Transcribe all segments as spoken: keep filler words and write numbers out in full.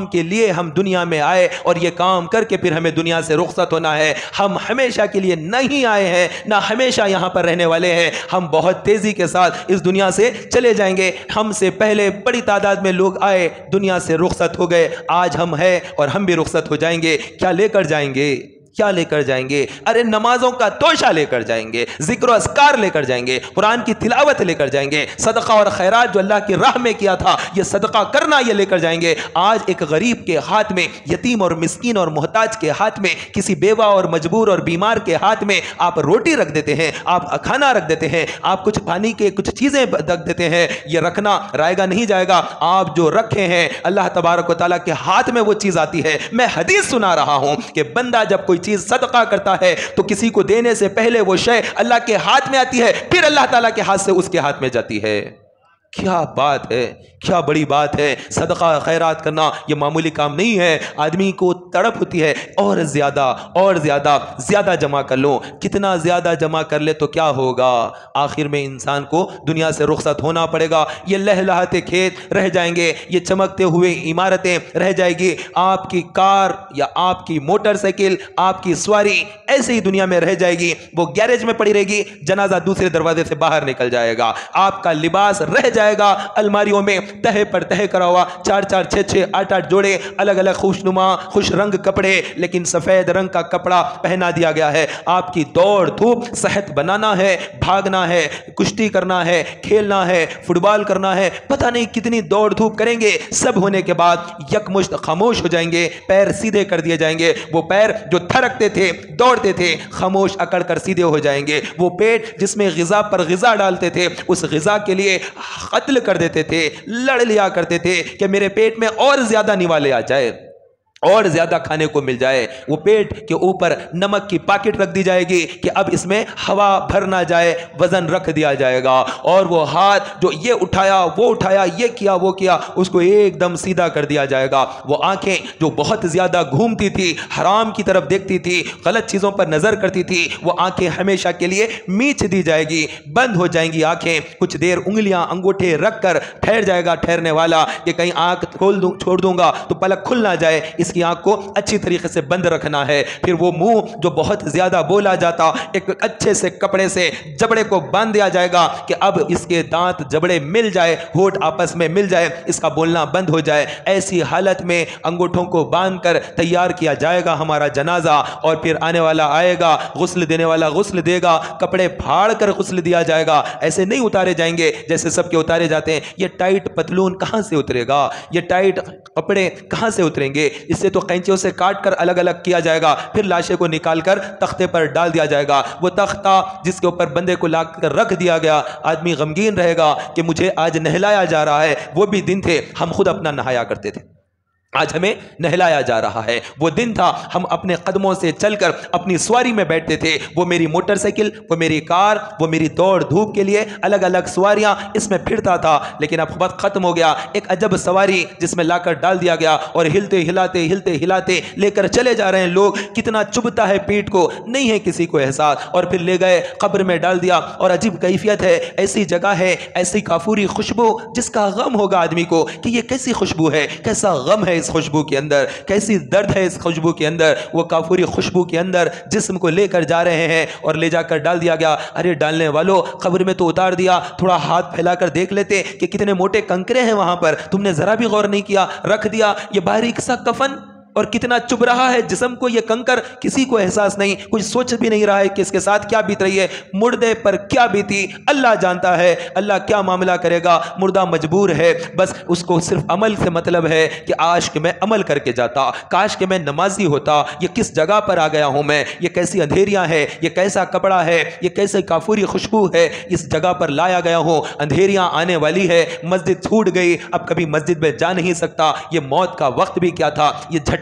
کے لیے ہم دنیا میں آئے اور یہ کام کر کے پھر ہمیں دنیا سے رخصت ہونا ہے. ہم ہمیشہ کے لیے نہیں آئے ہیں، نہ ہمیشہ یہاں پر رہنے والے ہیں. ہم بہت تیزی کے ساتھ اس دنیا سے چلے جائیں گے. ہم سے پہلے بڑی تعداد میں لوگ آئے، دنیا سے رخصت ہو گئے. آج ہم ہیں اور ہم بھی رخصت ہو جائیں گے. کیا لے کر جائیں گے؟ کیا لے کر جائیں گے؟ ارے نمازوں کا توشہ لے کر جائیں گے، ذکر و اذکار لے کر جائیں گے، قرآن کی تلاوت لے کر جائیں گے، صدقہ اور خیرات جو اللہ کی راہ میں کیا تھا یہ صدقہ کرنا یہ لے کر جائیں گے. آج ایک غریب کے ہاتھ میں، یتیم اور مسکین اور محتاج کے ہاتھ میں، کسی بیوہ اور مجبور اور بیمار کے ہاتھ میں آپ روٹی رکھ دیتے ہیں، آپ کھانا رکھ دیتے ہیں، آپ کچھ پانی کے کچھ چیزیں رکھ دیتے ہیں. یہ رکھنا رائے گا نہیں جائے گا. آپ جو رکھے ہیں اللہ تبارک و تعالیٰ کے ہاتھ میں وہ چیز آتی ہے. میں حدیث سنا رہا ہوں کہ بندہ جب کوئی چیز صدقہ کرتا ہے تو کسی کو دینے سے پہلے وہ شے اللہ کے ہاتھ میں آتی ہے، پھر اللہ تعالیٰ کے ہاتھ سے اس کے ہاتھ میں جاتی ہے. کیا بات ہے، کیا بڑی بات ہے. صدقہ خیرات کرنا یہ معمولی کام نہیں ہے. آدمی کو تڑپ ہوتی ہے اور زیادہ اور زیادہ زیادہ جمع کر لو. کتنا زیادہ جمع کر لے تو کیا ہوگا؟ آخر میں انسان کو دنیا سے رخصت ہونا پڑے گا. یہ لہلہاتے کھیت رہ جائیں گے، یہ چمکتے ہوئے عمارتیں رہ جائے گی، آپ کی کار یا آپ کی موٹر سائیکل، آپ کی سواری ایسے ہی دنیا میں رہ جائے گی. وہ گیریج میں پڑی رہے گی، جنازہ دوسرے دروازے سے باہر نکل جائے گا. آپ کا لباس رہ جائے گا الماریوں میں تہہ پر تہہ کرا ہوا، چار چار چھ چھ آٹھ آٹھ جوڑے الگ الگ خوشنما خوش رنگ کپڑے، لیکن سفید رنگ کا کپڑا پہنا دیا گیا ہے. آپ کی دوڑ دھوپ، صحت بنانا ہے، بھاگنا ہے، کشتی کرنا ہے، کھیلنا ہے، فٹ بال کرنا ہے، پتہ نہیں کتنی دوڑ دھوپ کریں گے. سب ہونے کے بعد یکمشت خاموش ہو جائیں گے، پیر سیدھے کر دیے جائیں گے. وہ پیر جو تھرکتے تھے، دوڑتے تھے، خاموش اکڑ کر سیدھے ہو جائیں گے. وہ پیٹ جس میں غذا پر غذا ڈالتے تھے، اس غذا کے لیے قتل کر دیتے تھے، لڑ لیا کرتے تھے کہ میرے پیٹ میں اور زیادہ نوالے آ جائے، اور زیادہ کھانے کو مل جائے. وہ پیٹ کے اوپر نمک کی پاکٹ رکھ دی جائے گی کہ اب اس میں ہوا بھر نہ جائے، وزن رکھ دیا جائے گا. اور وہ ہاتھ جو یہ اٹھایا وہ اٹھایا، یہ کیا وہ کیا، اس کو ایک دم سیدھا کر دیا جائے گا. وہ آنکھیں جو بہت زیادہ گھومتی تھی، حرام کی طرف دیکھتی تھی، غلط چیزوں پر نظر کرتی تھی، وہ آنکھیں ہمیشہ کے لیے میچ دی جائے گی، بند ہو جائیں گی آنکھیں. کچھ دیر انگلیاں انگوٹھے رکھ کر ٹھہر جائے گا ٹھہرنے والا کہ کہیں آنکھ کھول دوں چھوڑ دوں گا تو پلک کھل نہ جائے. اس کی آنکھ کو اچھی طریقے سے بند رکھنا ہے. پھر وہ منہ جو بہت زیادہ بولا جاتا، ایک اچھے سے کپڑے سے جبڑے کو باندھ دیا جائے گا کہ اب اس کے دانت جبڑے مل جائے، ہونٹ آپس میں مل جائے، اس کا بولنا بند ہو جائے. ایسی حالت میں انگوٹھوں کو باندھ کر تیار کیا جائے گا ہمارا جنازہ. اور پھر آنے والا آئے گا، غسل دینے والا غسل دے گا، کپڑے پھاڑ کر غسل دیا جائے گا. ایسے نہیں اتارے جائیں گے جیسے سب کے اتارے جاتے ہیں. یہ ٹائٹ پتلون کہاں سے اترے گا؟ یہ ٹائٹ کپڑے کہاں سے اتریں گے؟ اس سے تو قینچیوں سے کاٹ کر الگ الگ کیا جائے گا. پھر لاشے کو نکال کر تختے پر ڈال دیا جائے گا. وہ تختہ جس کے اوپر بندے کو لا کر رکھ دیا گیا، آدمی غمگین رہے گا کہ مجھے آج نہلایا جا رہا ہے. وہ بھی دن تھے ہم خود اپنا نہایا کرتے تھے، آج ہمیں نہلایا جا رہا ہے. وہ دن تھا ہم اپنے قدموں سے چل کر اپنی سواری میں بیٹھتے تھے. وہ میری موٹر سائیکل، وہ میری کار، وہ میری دوڑ دھوپ کے لیے الگ الگ سواریاں، اس میں پھرتا تھا. لیکن اب وقت ختم ہو گیا. ایک عجب سواری جس میں لا کر ڈال دیا گیا اور ہلتے ہلاتے ہلتے ہلاتے لے کر چلے جا رہے ہیں لوگ. کتنا چبھتا ہے پیٹ کو، نہیں ہے کسی کو احساس. اور پھر لے گئے قبر میں ڈال دیا. اور عجیب کیفیت ہے، ایسی جگہ ہے، ایسی کافوری خوشبو جس کا غم ہوگا آدمی کو کہ یہ کیسی خوشبو ہے، کیسا غم ہے اس خوشبو کے اندر، کیسی درد ہے اس خوشبو کے اندر. وہ کافوری خوشبو کے اندر جسم کو لے کر جا رہے ہیں اور لے جا کر ڈال دیا گیا. ارے ڈالنے والوں، قبر میں تو اتار دیا، تھوڑا ہاتھ پھیلا کر دیکھ لیتے کہ کتنے موٹے کنکرے ہیں وہاں پر. تم نے ذرا بھی غور نہیں کیا، رکھ دیا. یہ باریک سا کفن اور کتنا چبھ رہا ہے جسم کو یہ کنکر، کسی کو احساس نہیں، کچھ سوچ بھی نہیں رہا ہے کہ اس کے ساتھ کیا بیت رہی ہے. مردے پر کیا بیتی اللہ جانتا ہے. اللہ کیا معاملہ کرے گا. مردہ مجبور ہے، بس اس کو صرف عمل سے مطلب ہے کہ آج کہ میں عمل کر کے جاتا، کاش کہ میں نمازی ہوتا. یہ کس جگہ پر آ گیا ہوں میں، یہ کیسی اندھیریاں ہے، یہ کیسا کپڑا ہے، یہ کیسے کافوری خوشبو ہے، اس جگہ پر لایا گیا ہوں. اندھیریاں آنے والی ہے، مسجد چھوٹ گئی، اب کبھی مسجد میں جا نہیں سکتا. یہ موت کا وقت بھی کیا تھا، یہ جھٹکا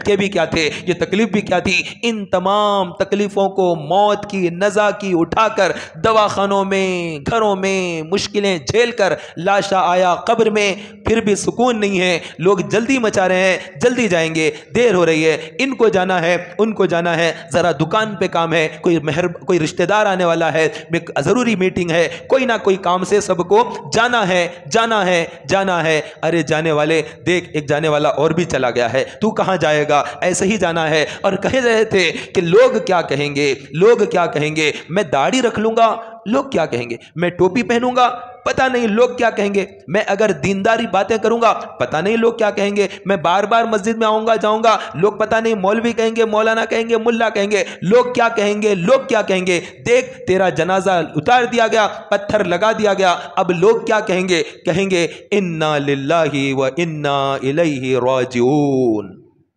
جھٹکے بھی کیا تھے، یہ تکلیف بھی کیا تھی، ان تمام تکلیفوں کو موت کی نزا کی اٹھا کر دواخانوں میں، گھروں میں مشکلیں جھیل کر لاشا آیا قبر میں، پھر بھی سکون نہیں ہے، لوگ جلدی مچا رہے ہیں، جلدی جائیں گے، دیر ہو رہی ہے، ان کو جانا ہے، ان کو جانا ہے، ذرا دکان پہ کام ہے، کوئی مہر کوئی رشتہ دار آنے والا ہے، ضروری میٹنگ ہے، کوئی نہ کوئی کام سے سب کو جانا ہے، جانا ہے، جانا ہے۔ ارے جانے والے دیکھ، ایک جانے والا اور بھی چلا گیا ہے، تو کہاں جائے گا؟ ایسے ہی جانا ہے۔ اور کہہ رہے تھے کہ لوگ کیا کہیں گے، لوگ کیا کہیں گے، میں داڑھی رکھ لوں گا، لوگ کیا کہیں گے، میں ٹوپی پہنوں گا، پتہ نہیں لوگ کیا کہیں گے، میں اگر دینداری باتیں کروں گا، پتہ نہیں لوگ کیا کہیں گے، میں بار بار مسجد میں آؤں گا جاؤں گا، لوگ پتہ نہیں مولوی کہیں گے، مولانا کہیں گے، ملا کہیں گے، لوگ کیا کہیں گے، لوگ کیا کہیں گے۔ دیکھ تیرا جنازہ اتار دیا گیا، پتھر لگا دیا گیا، اب لوگ کیا کہیں گے؟ کہیں گے انا للہ و انا الیہ راجعون۔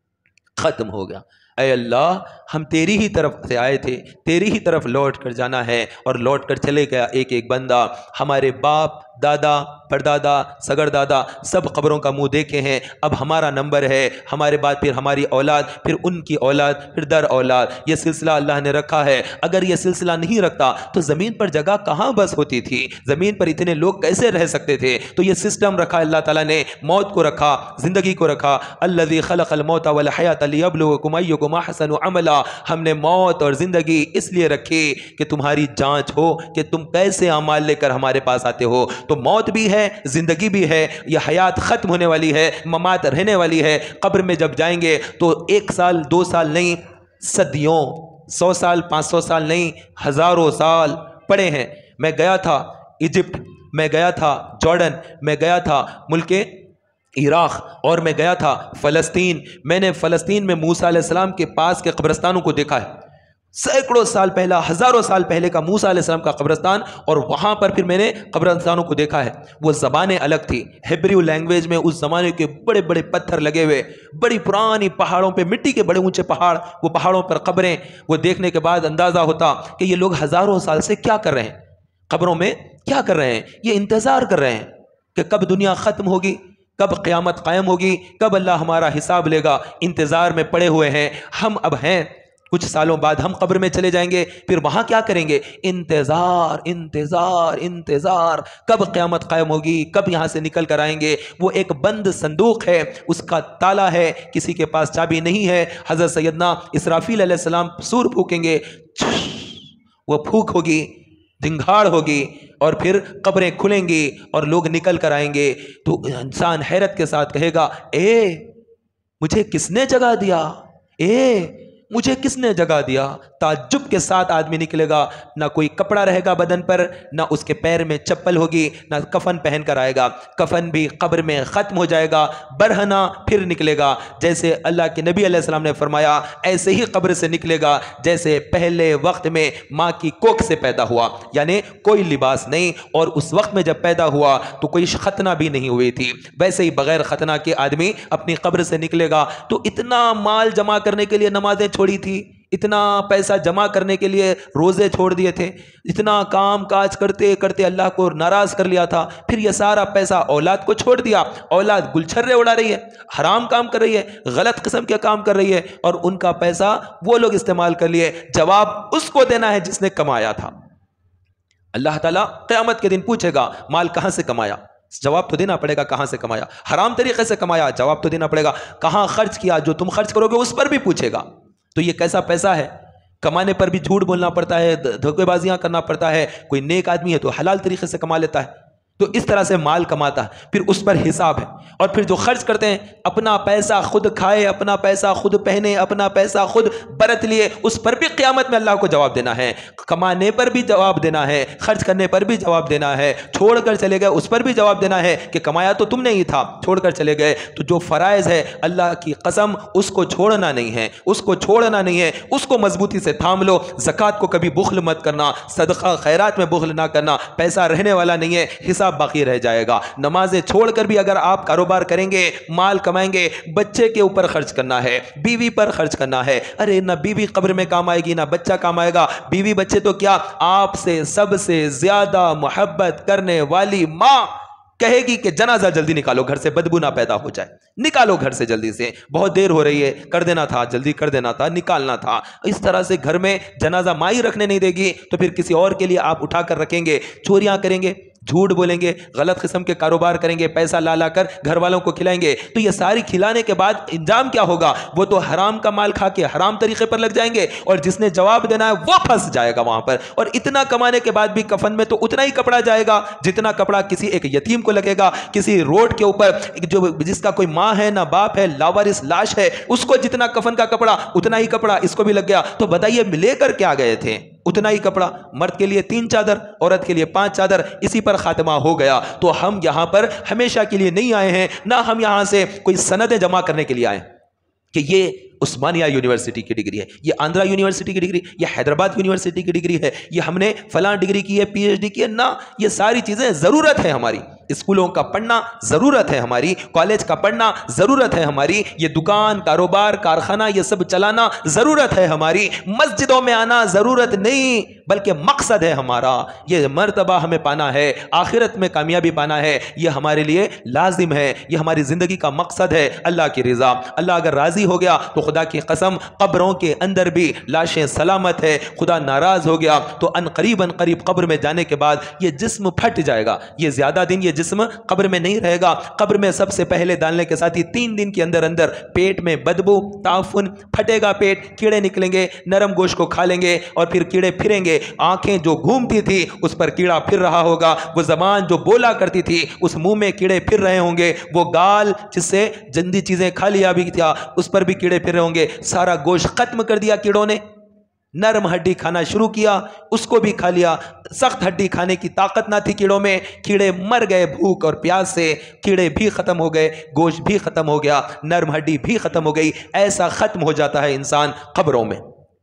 ختم ہو گیا۔ اے اللہ، ہم تیری ہی طرف سے آئے تھے، تیری ہی طرف لوٹ کر جانا ہے، اور لوٹ کر چلے گیا ایک ایک بندہ۔ ہمارے باپ، دادا، پردادا، سگر دادا سب قبروں کا منہ دیکھے ہیں، اب ہمارا نمبر ہے، ہمارے بعد پھر ہماری اولاد، پھر ان کی اولاد، پھر در اولاد، یہ سلسلہ اللہ نے رکھا ہے۔ اگر یہ سلسلہ نہیں رکھتا تو زمین پر جگہ کہاں بس ہوتی تھی، زمین پر اتنے لوگ کیسے رہ سکتے تھے؟ تو یہ سسٹم رکھا اللہ تعالیٰ نے، موت کو رکھا، زندگی کو رکھا۔ الذی خلق الموت والحیات لیبلوکم ایکم احسن عملا، ہم نے موت اور زندگی اس لیے رکھی کہ تمہاری جانچ ہو کہ تم کیسے اعمال لے کر ہمارے پاس آتے ہو۔ تو موت بھی ہے، زندگی بھی ہے، یہ حیات ختم ہونے والی ہے، ممات رہنے والی ہے۔ قبر میں جب جائیں گے تو ایک سال دو سال نہیں، صدیوں، سو سال پانچ سو سال نہیں، ہزاروں سال پڑے ہیں۔ میں گیا تھا ایجپٹ، میں گیا تھا جارڈن، میں گیا تھا ملک عراق، اور میں گیا تھا فلسطین۔ میں نے فلسطین میں موسیٰ علیہ السلام کے پاس کے قبرستانوں کو دیکھا ہے، سینکڑوں سال پہلا، ہزاروں سال پہلے کا موسیٰ علیہ السلام کا قبرستان، اور وہاں پر پھر میں نے قبرستانوں کو دیکھا ہے۔ وہ زبانیں الگ تھی، ہیبریو لینگویج میں، اس زمانے کے بڑے بڑے پتھر لگے ہوئے، بڑی پرانی پہاڑوں پہ، مٹی کے بڑے اونچے پہاڑ، وہ پہاڑوں پر قبریں، وہ دیکھنے کے بعد اندازہ ہوتا کہ یہ لوگ ہزاروں سال سے کیا کر رہے ہیں، قبروں میں کیا کر رہے ہیں؟ یہ انتظار کر رہے ہیں کہ کب دنیا ختم ہوگی، کب قیامت قائم ہوگی، کب اللہ ہمارا حساب لے گا، انتظار میں پڑے ہوئے ہیں۔ ہم اب ہیں، کچھ سالوں بعد ہم قبر میں چلے جائیں گے، پھر وہاں کیا کریں گے؟ انتظار انتظار انتظار، کب قیامت قائم ہوگی، کب یہاں سے نکل کر آئیں گے۔ وہ ایک بند صندوق ہے، اس کا تالا ہے، کسی کے پاس چابی نہیں ہے۔ حضرت سیدنا اسرافیل علیہ السلام سور پھونکیں گے، وہ پھونک ہوگی، دھنگھاڑ ہوگی، اور پھر قبریں کھلیں گی اور لوگ نکل کر آئیں گے۔ تو انسان حیرت کے ساتھ کہے گا، اے مجھے کس نے جگہ دیا، اے مجھے کس نے جگہ دیا؟ تعجب کے ساتھ آدمی نکلے گا، نہ کوئی کپڑا رہے گا بدن پر، نہ اس کے پیر میں چپل ہوگی، نہ کفن پہن کر آئے گا، کفن بھی قبر میں ختم ہو جائے گا، برہنہ پھر نکلے گا۔ جیسے اللہ کے نبی علیہ السلام نے فرمایا، ایسے ہی قبر سے نکلے گا جیسے پہلے وقت میں ماں کی کوکھ سے پیدا ہوا، یعنی کوئی لباس نہیں، اور اس وقت میں جب پیدا ہوا تو کوئی ختنہ بھی نہیں ہوئی تھی، ویسے ہی بغیر ختنہ کے آدمی اپنی قبر سے نکلے گا۔ تو اتنا مال جمع کرنے کے لیے نمازیں چھوڑی تھی، اتنا پیسہ جمع کرنے کے لیے روزے چھوڑ دیے تھے، اتنا کام کاج کرتے کرتے اللہ کو ناراض کر لیا تھا، پھر یہ سارا پیسہ اولاد کو چھوڑ دیا، اولاد گلچھرے اڑا رہی ہے، حرام کام کر رہی ہے، غلط قسم کے کام کر رہی ہے، اور ان کا پیسہ وہ لوگ استعمال کر لیے۔ جواب اس کو دینا ہے جس نے کمایا تھا۔ اللہ تعالیٰ قیامت کے دن پوچھے گا، مال کہاں سے کمایا؟ جواب تو دینا پڑے گا، کہاں سے کمایا؟ حرام طریقے سے کمایا، جواب تو دینا پڑے گا۔ کہاں خرچ کیا؟ جو تم خرچ کرو گے اس پر بھی پوچھے گا۔ تو یہ کیسا پیسہ ہے؟ کمانے پر بھی جھوٹ بولنا پڑتا ہے، دھوکے بازیاں کرنا پڑتا ہے۔ کوئی نیک آدمی ہے تو حلال طریقے سے کما لیتا ہے، تو اس طرح سے مال کماتا ہے، پھر اس پر حساب ہے۔ اور پھر جو خرچ کرتے ہیں، اپنا پیسہ خود کھائے، اپنا پیسہ خود پہنے، اپنا پیسہ خود برت لیے، اس پر بھی قیامت میں اللہ کو جواب دینا ہے۔ کمانے پر بھی جواب دینا ہے، خرچ کرنے پر بھی جواب دینا ہے، چھوڑ کر چلے گئے اس پر بھی جواب دینا ہے کہ کمایا تو تم نے ہی تھا، چھوڑ کر چلے گئے۔ تو جو فرائض ہے اللہ کی قسم، اس کو چھوڑنا نہیں ہے، اس کو چھوڑنا نہیں ہے، اس کو مضبوطی سے تھام لو۔ زکوٰۃ کو کبھی بخل مت کرنا، صدقہ خیرات میں بخل نہ کرنا، پیسہ رہنے والا نہیں ہے، حساب باقی رہ جائے گا۔ نمازیں چھوڑ کر بھی اگر آپ کاروبار کریں گے، مال کمائیں گے، بچے کے اوپر خرچ کرنا ہے، بیوی پر خرچ کرنا ہے۔ ارے نہ بیوی قبر میں کام آئے گی، نہ بچہ کام آئے گا۔ بیوی بچے تو کیا، آپ سے سب سے زیادہ محبت کرنے والی ماں کہے گی کہ جنازہ جلدی نکالو، گھر سے بدبو نہ پیدا ہو جائے۔ نکالو گھر سے جلدی سے، بہت دیر ہو رہی ہے، کر دینا تھا، جلدی کر دینا تھا، نکالنا تھا۔ اس طرح سے گھر میں جنازہ مائی رکھنے نہیں دے گی تو پھر کسی اور کے لیے آپ اٹھا کر رکھیں گے، چوریاں کریں گے، جھوٹ بولیں گے، غلط قسم کے کاروبار کریں گے، پیسہ لا لا کر گھر والوں کو کھلائیں گے، تو یہ ساری کھلانے کے بعد انجام کیا ہوگا؟ وہ تو حرام کا مال کھا کے حرام طریقے پر لگ جائیں گے، اور جس نے جواب دینا ہے وہ پھنس جائے گا وہاں پر۔ اور اتنا کمانے کے بعد بھی کفن میں تو اتنا ہی کپڑا جائے گا جتنا کپڑا کسی ایک یتیم کو لگے گا، کسی روڈ کے اوپر جو جس کا کوئی ماں ہے نہ باپ ہے، لاوارث لاش ہے، اس کو جتنا کفن کا کپڑا اتنا ہی کپڑا اس کو بھی لگ گیا۔ تو بتائیے لے کر کیا گئے تھے؟ اتنا ہی کپڑا، مرد کے لیے تین چادر، عورت کے لیے پانچ چادر، اسی پر خاتمہ ہو گیا۔ تو ہم یہاں پر ہمیشہ کے لیے نہیں آئے ہیں، نہ ہم یہاں سے کوئی سندیں جمع کرنے کے لیے آئے کہ یہ عثمانیہ یونیورسٹی کی ڈگری ہے، یہ آندھرا یونیورسٹی کی ڈگری، یہ حیدرآباد یونیورسٹی کی ڈگری ہے، یہ ہم نے فلاں ڈگری کی ہے، پی ایچ ڈی کی ہے، نہ، یہ ساری چیزیں ضرورت ہے ہماری، اسکولوں کا پڑھنا ضرورت ہے ہماری، کالج کا پڑھنا ضرورت ہے ہماری، یہ دکان، کاروبار، کارخانہ، یہ سب چلانا ضرورت ہے ہماری، مسجدوں میں آنا ضرورت نہیں بلکہ مقصد ہے ہمارا، یہ مرتبہ ہمیں پانا ہے، آخرت میں کامیابی پانا ہے، یہ ہمارے لیے لازم ہے، یہ ہماری زندگی کا مقصد ہے، اللہ کی رضا۔ اللہ اگر راضی ہو گیا تو خدا کی قسم قبروں کے اندر بھی لاشیں سلامت ہے، خدا ناراض ہو گیا تو ان قریب ان قریب قبر میں جانے کے بعد یہ جسم پھٹ جائے گا، یہ زیادہ دن یہ جسم قبر میں نہیں رہے گا۔ قبر میں سب سے پہلے ڈالنے کے ساتھ ہی تین دن کے اندر اندر پیٹ میں بدبو، تعفن، پھٹے گا پیٹ، کیڑے نکلیں گے، نرم گوشت کو کھا لیں گے اور پھر کیڑے پھریں گے، آنکھیں جو گھومتی تھی اس پر کیڑا پھر رہا ہوگا، وہ زبان جو بولا کرتی تھی اس منہ میں کیڑے پھر رہے ہوں گے، وہ گال جس سے گندی چیزیں کھا لیا بھی تھا اس پر بھی کیڑے پھر رہے ہوں گے، سارا گوشت ختم کر دیا کیڑوں نے، نرم ہڈی کھانا شروع کیا اس کو بھی کھا لیا، سخت ہڈی کھانے کی طاقت نہ تھی کیڑوں میں، کیڑے مر گئے بھوک اور پیاس سے، کیڑے بھی ختم ہو گئے، گوشت بھی ختم ہو گیا، نرم ہڈی بھی ختم ہو گئی۔ ایسا ختم ہو جاتا ہے انسان قبروں میں،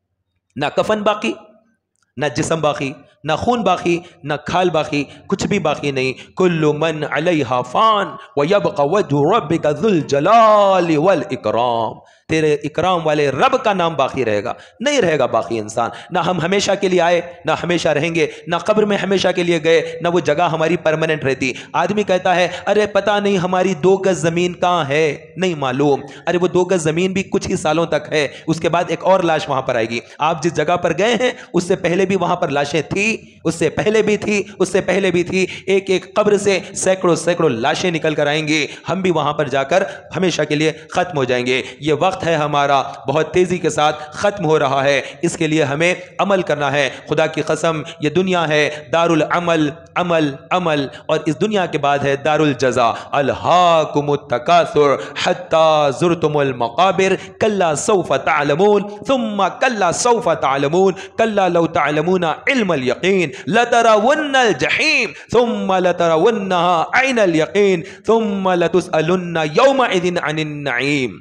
نہ کفن باقی، نہ جسم باقی، نہ خون باقی، نہ کھال باقی، کچھ بھی باقی نہیں۔ کل من علیہا فان ویبقى وجہ ربک ذو الجلال والاکرام، تیرے اکرام والے رب کا نام باقی رہے گا، نہیں رہے گا باقی انسان۔ نہ ہم ہمیشہ کے لیے آئے نہ ہمیشہ رہیں گے، نہ قبر میں ہمیشہ کے لیے گئے نہ وہ جگہ ہماری پرماننٹ رہتی۔ آدمی کہتا ہے ارے پتہ نہیں ہماری دو گز زمین کہاں ہے، نہیں معلوم، ارے وہ دو گز زمین بھی کچھ ہی سالوں تک ہے، اس کے بعد ایک اور لاش وہاں پر آئے گی۔ آپ جس جگہ پر گئے ہیں اس سے پہلے بھی وہاں پر لاشیں تھی، اس سے پہلے بھی تھی، اس سے پہلے بھی تھی، ایک ایک قبر سے سینکڑوں سینکڑوں لاشیں نکل کر آئیں گی، ہم بھی وہاں پر جا کر ہمیشہ کے لیے ختم ہو جائیں گے۔ یہ وقت ہے ہمارا بہت تیزی کے ساتھ ختم ہو رہا ہے، اس کے لیے ہمیں عمل کرنا ہے۔ خدا کی قسم یہ دنیا ہے دار العمل، عمل عمل، اور اس دنیا کے بعد ہے دار الجزا۔ الہاکم التکاثر حتی زرتم المقابر کلا سوف تعلمون ثم کلا سوف تعلمون کلا لو تعلمون علم الیقین لترون الجحیم ثم لترونها عین الیقین ثم لتسألن یومئذ عن النعیم۔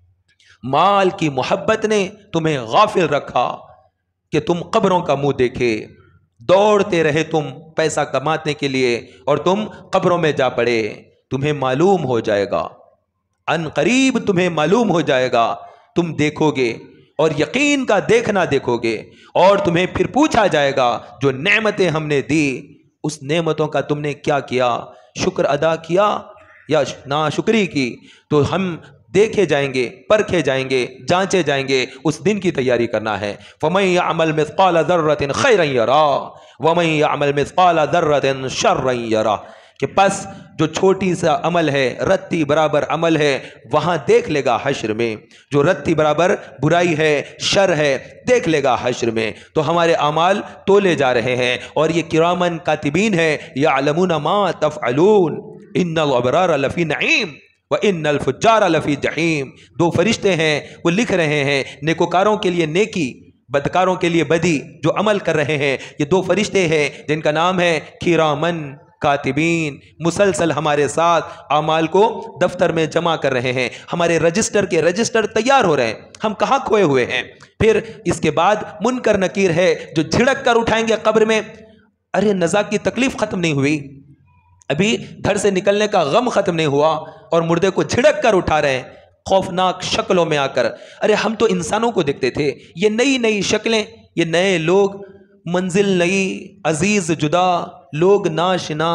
مال کی محبت نے تمہیں غافل رکھا کہ تم قبروں کا منہ دیکھے، دوڑتے رہے تم پیسہ کمانے کے لیے اور تم قبروں میں جا پڑے۔ تمہیں معلوم ہو جائے گا، ان قریب تمہیں معلوم ہو جائے گا، تم دیکھو گے اور یقین کا دیکھنا دیکھو گے، اور تمہیں پھر پوچھا جائے گا جو نعمتیں ہم نے دی اس نعمتوں کا تم نے کیا کیا، شکر ادا کیا یا ناشکری کی؟ تو ہم دیکھے جائیں گے، پرکھے جائیں گے، جانچے جائیں گے، اس دن کی تیاری کرنا ہے۔ فَمَن يَعْمَلْ مِثْقَالَ ذَرَّةٍ خَيْرًا يَرَهُ وَمَن يَعْمَلْ مِثْقَالَ ذَرَّةٍ شَرًّا يَرَهُ، کہ پس جو چھوٹی سا عمل ہے، رتی برابر عمل ہے، وہاں دیکھ لے گا حشر میں، جو رتی برابر برائی ہے، شر ہے، دیکھ لے گا حشر میں۔ تو ہمارے اعمال تولے جا رہے ہیں، اور یہ کرامن کاتبین ہے، یعلمون ما تفعلون، ان الابرار لفی نعیم وَإِنَّ الْفُجَّارَ لَفِي جَحِيمٍ۔ دو فرشتے ہیں وہ لکھ رہے ہیں، نیکوکاروں کے لیے نیکی، بدکاروں کے لیے بدی، جو عمل کر رہے ہیں، یہ دو فرشتے ہیں جن کا نام ہے کرامن کاتبین، مسلسل ہمارے ساتھ اعمال کو دفتر میں جمع کر رہے ہیں، ہمارے رجسٹر کے رجسٹر تیار ہو رہے ہیں، ہم کہاں کھوئے ہوئے ہیں۔ پھر اس کے بعد منکر نکیر ہے جو جھڑک کر اٹھائیں گے قبر میں، ارے نزاع کی تکلیف ختم نہیں ہوئی، ابھی دھڑ سے نکلنے کا غم ختم نہیں ہوا اور مردے کو جھڑک کر اٹھا رہے ہیں خوفناک شکلوں میں آ کر۔ ارے ہم تو انسانوں کو دیکھتے تھے، یہ نئی نئی شکلیں، یہ نئے لوگ، منزل نئی، عزیز جدا، لوگ ناشناس،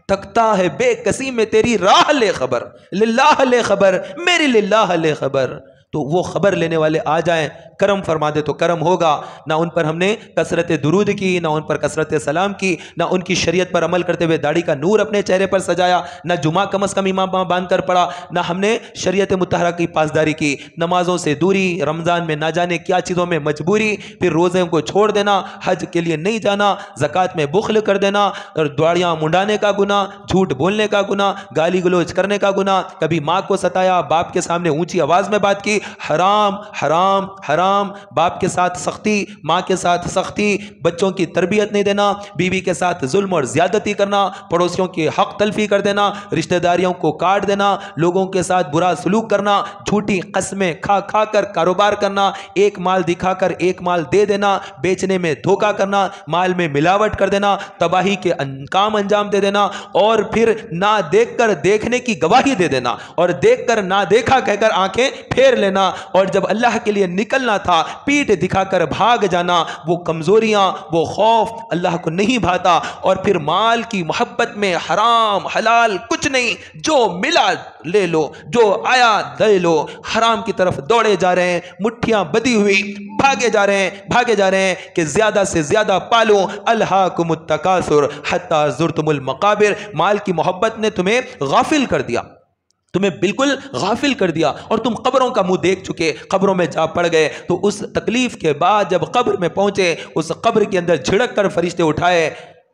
تھکتا ہے بے کسی میں تیری راہ لے خبر، للہ لے خبر میری للہ لے خبر۔ تو وہ خبر لینے والے آ جائیں، کرم فرما دے تو کرم ہوگا۔ نہ ان پر ہم نے کثرت درود کی، نہ ان پر کثرت سلام کی، نہ ان کی شریعت پر عمل کرتے ہوئے داڑھی کا نور اپنے چہرے پر سجایا، نہ جمعہ کم از کم امام باندھ کر پڑھا، نہ ہم نے شریعت مطہرہ کی پاسداری کی، نمازوں سے دوری، رمضان میں نہ جانے کیا چیزوں میں مجبوری، پھر روزے کو چھوڑ دینا، حج کے لیے نہیں جانا، زکوٰۃ میں بخل کر دینا، اور داڑیاں منڈانے کا گناہ، جھوٹ بولنے کا گناہ، گالی گلوچ کرنے کا گناہ، کبھی ماں کو ستایا، باپ کے سامنے اونچی آواز میں بات کی، حرام حرام حرام، باپ کے ساتھ سختی، ماں کے ساتھ سختی، بچوں کی تربیت نہیں دینا، بیوی کے ساتھ ظلم اور زیادتی کرنا، پڑوسیوں کی حق تلفی کر دینا، رشتہ داریوں کو کاٹ دینا، لوگوں کے ساتھ برا سلوک کرنا، جھوٹی قسمیں کھا کھا کر کاروبار کرنا، ایک مال دکھا کر ایک مال دے دینا، بیچنے میں دھوکہ کرنا، مال میں ملاوٹ کر دینا، تباہی کے کام انجام دے دینا، اور پھر نہ دیکھ کر دیکھنے کی گواہی دے دینا، اور دیکھ کر نہ دیکھا کہہ کر آنکھیں پھیر لینا، اور جب اللہ کے لیے نکلنا تھا پیٹ دکھا کر بھاگ جانا، وہ کمزوریاں، وہ خوف اللہ کو نہیں بھاتا، اور پھر مال کی محبت میں حرام حلال کچھ نہیں، جو ملا لے لو، جو آیا دے لو، حرام کی طرف دوڑے جا رہے ہیں، مٹھیاں بدی ہوئی بھاگے جا رہے ہیں بھاگے جا رہے ہیں کہ زیادہ سے زیادہ پالو، الہاکم التکاثر حتی زرتم المقابر، مال کی محبت نے تمہیں غافل کر دیا، تمہیں بالکل غافل کر دیا، اور تم قبروں کا منہ دیکھ چکے، قبروں میں جا پڑ گئے۔ تو اس تکلیف کے بعد جب قبر میں پہنچے، اس قبر کے اندر جھڑک کر فرشتے اٹھائے،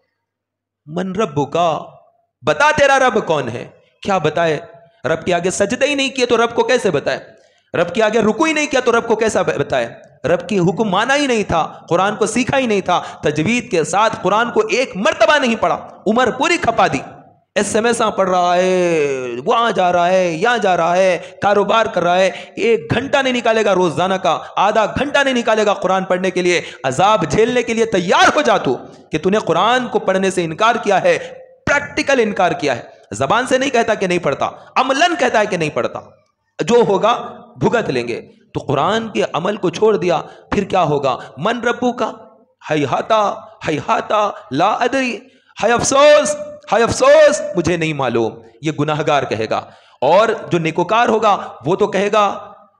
من ربکا، بتا تیرا رب کون ہے؟ کیا بتائے؟ رب کے آگے سجدہ ہی نہیں کیے تو رب کو کیسے بتائے؟ رب کے آگے رکوع ہی نہیں کیا تو رب کو کیسا بتائے؟ رب کی حکم مانا ہی نہیں تھا، قرآن کو سیکھا ہی نہیں تھا، تجوید کے ساتھ قرآن کو ایک مرتبہ نہیں پڑھا، عمر پوری کھپا دی، ایس ایم ایس پڑھ رہا ہے، وہاں جا رہا ہے، یہاں جا رہا ہے، کاروبار کر رہا ہے، ایک گھنٹہ نہیں نکالے گا روزانہ کا، آدھا گھنٹہ نہیں نکالے گا قرآن پڑھنے کے لیے، عذاب جھیلنے کے لیے تیار ہو جا تو کہ تو نے قرآن کو پڑھنے سے انکار کیا ہے، پریکٹیکل انکار کیا ہے، زبان سے نہیں کہتا کہ نہیں پڑھتا، عملاً کہتا ہے کہ نہیں پڑھتا، جو ہوگا بھگت لیں گے۔ تو قرآن کے عمل کو چھوڑ دیا، پھر کیا ہوگا؟ من ربو کا ہیہاتا ہیہاتا لا ادری، ہے افسوس ہے افسوس مجھے نہیں معلوم، یہ گناہگار کہے گا، اور جو نیکوکار ہوگا وہ تو کہے گا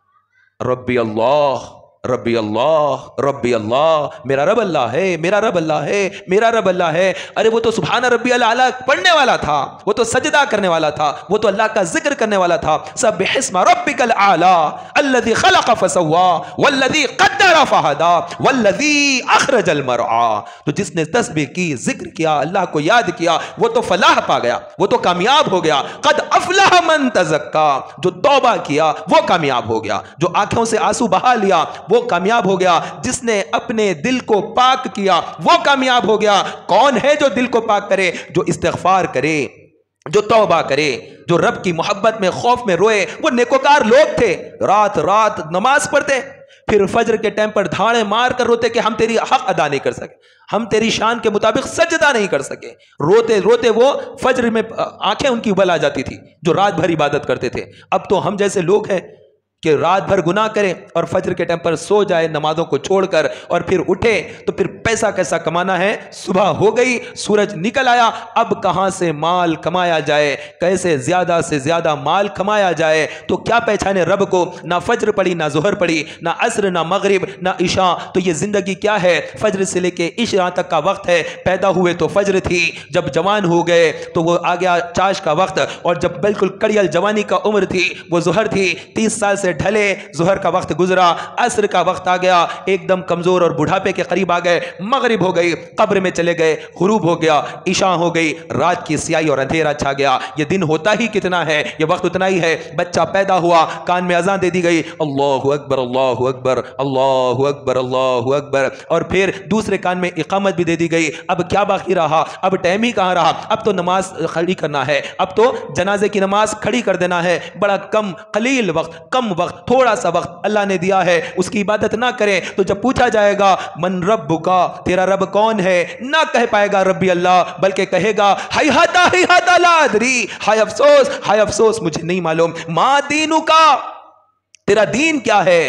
ربی اللہ ربی اللہ ربی اللہ، میرا رب اللہ ہے، میرا رب اللہ ہے، میرا رب اللہ ہے۔ ارے وہ تو سبحان ربی الاعلیٰ پڑھنے والا تھا، وہ تو سجدہ کرنے والا تھا، وہ تو اللہ کا ذکر کرنے والا تھا، سبح اسم ربک الاعلیٰ الذی خلق فسوی والذی قدر فہدی والذی اخرج المرعی۔ تو جس نے تسبیح کی، ذکر کیا، اللہ کو یاد کیا، وہ تو فلاح پا گیا، وہ تو کامیاب ہو گیا۔ قد افلح من تزکا، جو توبہ کیا وہ کامیاب ہو گیا، جو آنکھوں سے آنسو بہا لیا وہ کامیاب ہو گیا، جس نے اپنے دل کو پاک کیا وہ کامیاب ہو گیا۔ کون ہے جو دل کو پاک کرے؟ جو استغفار کرے، جو توبہ کرے، جو رب کی محبت میں خوف میں روئے۔ وہ نیکوکار لوگ تھے، رات رات نماز پڑھتے، پھر فجر کے ٹائم پر دھاڑے مار کر روتے کہ ہم تیری حق ادا نہیں کر سکے، ہم تیری شان کے مطابق سجدہ نہیں کر سکے۔ روتے روتے وہ فجر میں آنکھیں ان کی ابل آ جاتی تھی، جو رات بھر عبادت کرتے تھے۔ اب تو ہم جیسے لوگ ہیں کہ رات بھر گناہ کریں اور فجر کے ٹائم پر سو جائے نمازوں کو چھوڑ کر، اور پھر اٹھے تو پھر پیسہ کیسا کمانا ہے، صبح ہو گئی، سورج نکل آیا، اب کہاں سے مال کمایا جائے، کیسے زیادہ سے زیادہ مال کمایا جائے۔ تو کیا پہچانے رب کو؟ نہ فجر پڑھی، نہ ظہر پڑھی، نہ عصر، نہ مغرب، نہ عشاء۔ تو یہ زندگی کیا ہے؟ فجر سے لے کے عشاء تک کا وقت ہے۔ پیدا ہوئے تو فجر تھی، جب جوان ہو گئے تو وہ آ گیا چاش کا وقت، اور جب بالکل کڑیل جوانی کا عمر تھی وہ ظہر تھی۔ تیس سال سے ڈھلے، ظہر کا وقت گزرا، عصر کا وقت آ گیا، ایک دم کمزور اور بڑھاپے کے قریب آ گئے، مغرب ہو گئی، قبر میں چلے گئے، غروب ہو گیا، عشاء ہو گئی، رات کی سیاہی اور اندھیرا چھا گیا۔ یہ دن ہوتا ہی کتنا ہے، یہ وقت اتنا ہی ہے۔ بچہ پیدا ہوا، کان میں اذان دے دی گئی، اللہ اکبر اللہ اکبر اللہ اکبر اللہ اکبر، اور پھر دوسرے کان میں اقامت بھی دے دی گئی۔ اب کیا باقی رہا؟ اب ٹائم ہی کہاں رہا؟ اب تو نماز کھڑی کرنا ہے، اب تو جنازے کی نماز کھڑی کر دینا ہے۔ بڑا کم قلیل وقت، کم وقت، تھوڑا سا وقت اللہ نے دیا ہے، اس کی عبادت نہ کریں تو جب پوچھا جائے گا من ربکا، تیرا رب کون ہے، نہ کہہ پائے گا ربی اللہ، بلکہ کہے گا ہیہاتا ہیہاتا لا ادری، ہائے افسوس ہائے افسوس مجھے نہیں معلوم۔ ما دینک، تیرا دین کیا ہے؟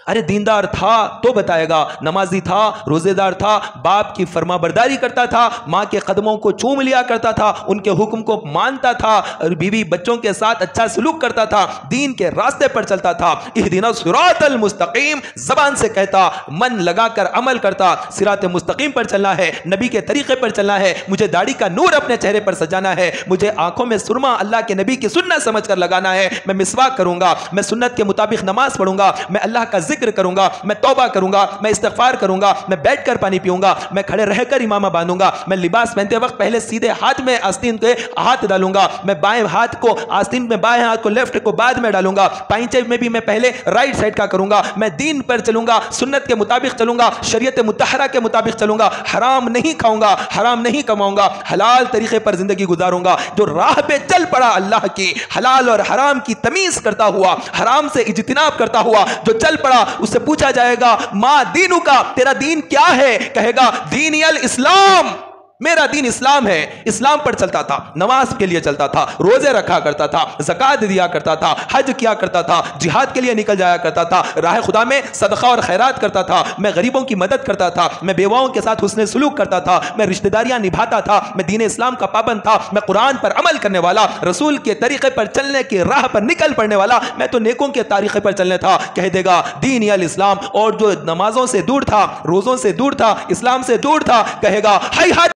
ارے دیندار تھا تو بتائے گا، نمازی تھا، روزے دار تھا، باپ کی فرما برداری کرتا تھا، ماں کے قدموں کو چوم لیا کرتا تھا، ان کے حکم کو مانتا تھا، بیوی بچوں کے ساتھ اچھا سلوک کرتا تھا، دین کے راستے پر چلتا تھا۔ اہدنا الصراط المستقیم زبان سے کہتا، من لگا کر عمل کرتا، صراط مستقیم پر چلنا ہے، نبی کے طریقے پر چلنا ہے، مجھے داڑھی کا نور اپنے چہرے پر سجانا ہے، مجھے آنکھوں میں سرما اللہ کے نبی کی سنت سمجھ کر لگانا ہے، میں مسواک کروں گا، میں سنت کے مطابق نماز پڑھوں گا، میں اللہ کا ذکر کروں گا، میں توبہ کروں گا، میں استغفار کروں گا، میں بیٹھ کر پانی پیوں گا، میں کھڑے رہ کر امامہ باندھوں گا، میں لباس پہنتے وقت پہلے سیدھے ہاتھ میں آستین کے ہاتھ ڈالوں گا، میں بائیں ہاتھ کو آستین میں بائیں ہاتھ کو لیفٹ کو بعد میں ڈالوں گا، پائنچے میں بھی میں پہلے رائٹ سائڈ کا کروں گا، میں دین پر چلوں گا، سنت کے مطابق چلوں گا، شریعت مطہرہ کے مطابق چلوں گا، حرام نہیں کھاؤں گا، حرام نہیں کماؤں گا، حلال طریقے پر زندگی گزاروں گا۔ جو راہ پہ چل پڑا اللہ کی، حلال اور حرام کی تمیز کرتا ہوا، حرام سے اجتناب کرتا ہوا جو چل پڑا، اس سے پوچھا جائے گا ما دینو کا، تیرا دین کیا ہے؟ کہے گا دینی الاسلام، میرا دین اسلام ہے۔ اسلام پر چلتا تھا، نماز کے لیے چلتا تھا، روزے رکھا کرتا تھا، زکات دیا کرتا تھا، حج کیا کرتا تھا، جہاد کے لیے نکل جایا کرتا تھا، راہ خدا میں صدقہ اور خیرات کرتا تھا، میں غریبوں کی مدد کرتا تھا، میں بیواؤں کے ساتھ حسن سلوک کرتا تھا، میں رشتہ داریاں نبھاتا تھا، میں دین اسلام کا پابند تھا، میں قرآن پر عمل کرنے والا، رسول کے طریقے پر چلنے کی راہ پر نکل پڑنے والا، میں تو نیکوں کے طریقے پر چلنے تھا۔ کہہ دے گا دین الاسلام، اور جو نمازوں سے دور تھا، روزوں سے دور تھا، اسلام سے دور تھا، کہے گا ہائی ہاتھ